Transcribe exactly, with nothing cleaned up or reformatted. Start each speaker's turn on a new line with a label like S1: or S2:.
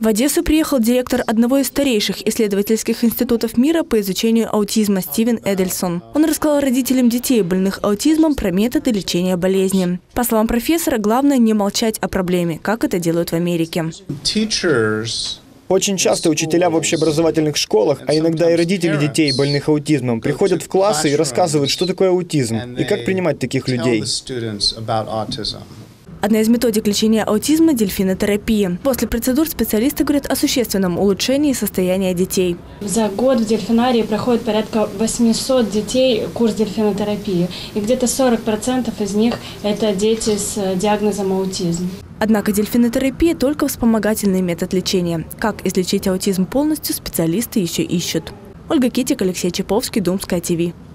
S1: В Одессу приехал директор одного из старейших исследовательских институтов мира по изучению аутизма Стивен Эдельсон. Он рассказал родителям детей, больных аутизмом, про методы лечения болезни. По словам профессора, главное не молчать о проблеме, как это делают в Америке.
S2: Очень часто учителя в общеобразовательных школах, а иногда и родители детей, больных аутизмом, приходят в классы и рассказывают, что такое аутизм и как принимать таких людей.
S1: Одна из методик лечения аутизма – дельфинотерапия. После процедур специалисты говорят о существенном улучшении состояния детей.
S3: За год в дельфинарии проходит порядка восьмисот детей курс дельфинотерапии. И где-то сорок процентов из них – это дети с диагнозом аутизм.
S1: Однако дельфинотерапия – только вспомогательный метод лечения. Как излечить аутизм полностью, специалисты еще ищут. Ольга Китик, Алексей Чаповский, Думская ТВ.